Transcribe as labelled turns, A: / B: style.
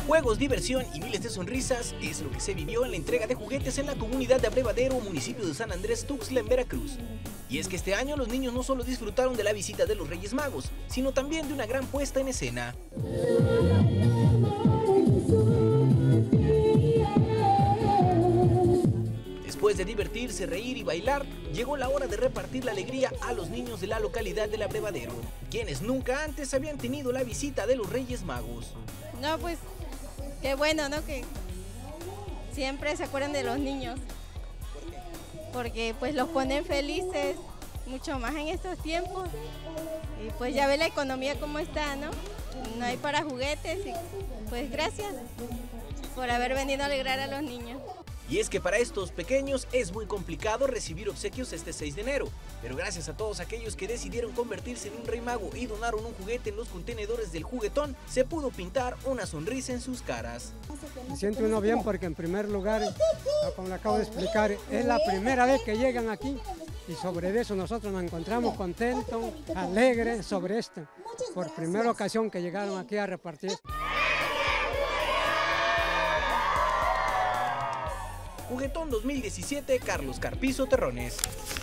A: Juegos, diversión y miles de sonrisas es lo que se vivió en la entrega de juguetes en la comunidad de Abrevadero, municipio de San Andrés Tuxtla, en Veracruz. Y es que este año los niños no solo disfrutaron de la visita de los Reyes Magos, sino también de una gran puesta en escena. Después de divertirse, reír y bailar, llegó la hora de repartir la alegría a los niños de la localidad del Abrevadero, quienes nunca antes habían tenido la visita de los Reyes Magos.
B: No, pues, qué bueno, ¿no? Que siempre se acuerdan de los niños. Porque pues los ponen felices, mucho más en estos tiempos. Y pues ya ve la economía cómo está, ¿no? No hay para juguetes y pues gracias por haber venido a alegrar a los niños.
A: Y es que para estos pequeños es muy complicado recibir obsequios este 6 de enero, pero gracias a todos aquellos que decidieron convertirse en un rey mago y donaron un juguete en los contenedores del juguetón, se pudo pintar una sonrisa en sus caras.
C: Se siente uno bien porque en primer lugar, como le acabo de explicar, es la primera vez que llegan aquí y sobre eso nosotros nos encontramos contentos, alegres sobre esto, por primera ocasión que llegaron aquí a repartir.
A: Juguetón 2017, Carlos Carpizo Terrones.